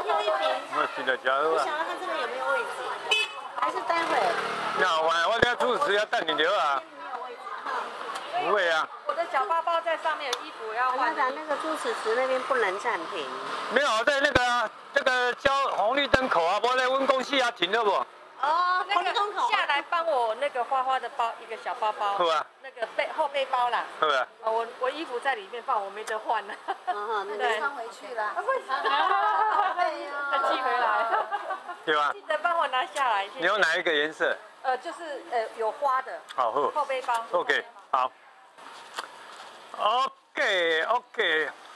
又一瓶。 我记得加油啊！ 不晓得他这边有没有位置，还是待会？ 那我等下主持要等你留啊。不会啊。 我的小包包在上面，衣服要换。 那个朱此池那边不能暂停。 没有，在那个这个交红绿灯口啊，我来问公司啊，停了不？ 哦， 那个下来帮我那个花花的包，一个小包包。 好啊。 那个后背包啦。 好啊。 我衣服在里面放，我没得换了。 那就穿回去了。 不行，再寄回来。 对吧？ 记得帮我拿下来。 你要哪一个颜色？ 就是有花的。 好， 后背包。 OK， 好。OK。